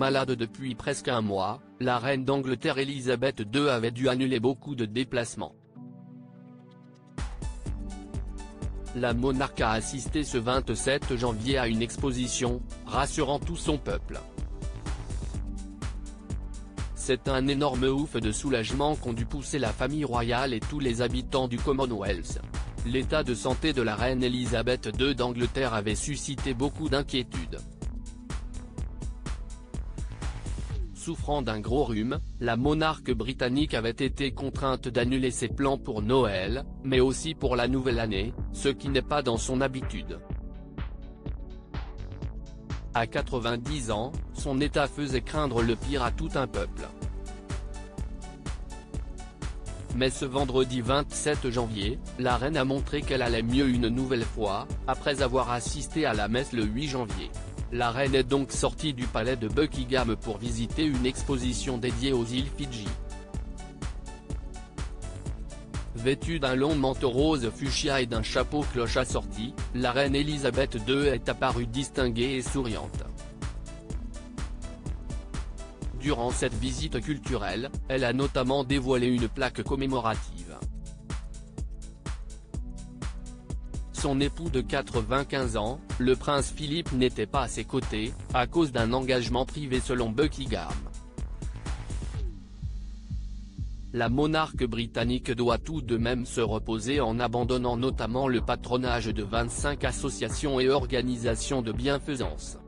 Malade depuis presque un mois, la reine d'Angleterre Elisabeth II avait dû annuler beaucoup de déplacements. La monarque a assisté ce 27 janvier à une exposition, rassurant tout son peuple. C'est un énorme ouf de soulagement qu'ont dû pousser la famille royale et tous les habitants du Commonwealth. L'état de santé de la reine Elisabeth II d'Angleterre avait suscité beaucoup d'inquiétudes. Souffrant d'un gros rhume, la monarque britannique avait été contrainte d'annuler ses plans pour Noël, mais aussi pour la nouvelle année, ce qui n'est pas dans son habitude. À 90 ans, son état faisait craindre le pire à tout un peuple. Mais ce vendredi 27 janvier, la reine a montré qu'elle allait mieux une nouvelle fois, après avoir assisté à la messe le 8 janvier. La reine est donc sortie du palais de Buckingham pour visiter une exposition dédiée aux îles Fidji. Vêtue d'un long manteau rose fuchsia et d'un chapeau cloche assorti, la reine Elisabeth II est apparue distinguée et souriante. Durant cette visite culturelle, elle a notamment dévoilé une plaque commémorative. Son époux de 95 ans, le prince Philippe n'était pas à ses côtés, à cause d'un engagement privé selon Buckingham. La monarque britannique doit tout de même se reposer en abandonnant notamment le patronage de 25 associations et organisations de bienfaisance.